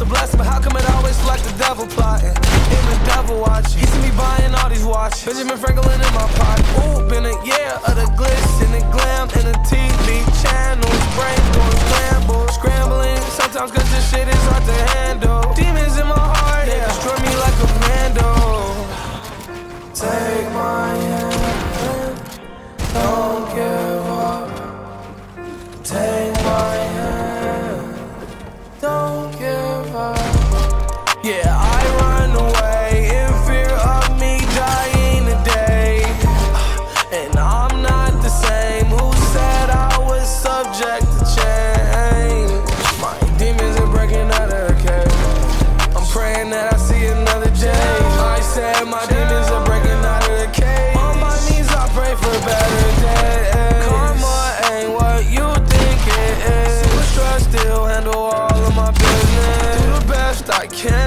a blessing, but how come it always feel like the devil plotting? Even the devil watching. He see me buying all these watches, Benjamin Franklin in my pocket. Ooh, been a year of the glitz and the glam and the TV channels. Brains going scramble, scrambling. Sometimes cause this shit is hard to handle. Demons in my heart, they destroy me like a vandal. Take my hand, don't give up. Take my hand, don't give up. Yeah, I run away in fear of me dying today. And I'm not the same who said I was subject to change. My demons are breaking out of the cage. I'm praying that I see another day. I said my demons are breaking out of the cage. On my knees I pray for better days. Karma ain't what you think it is. Trust still handle all of my business. Do the best I can.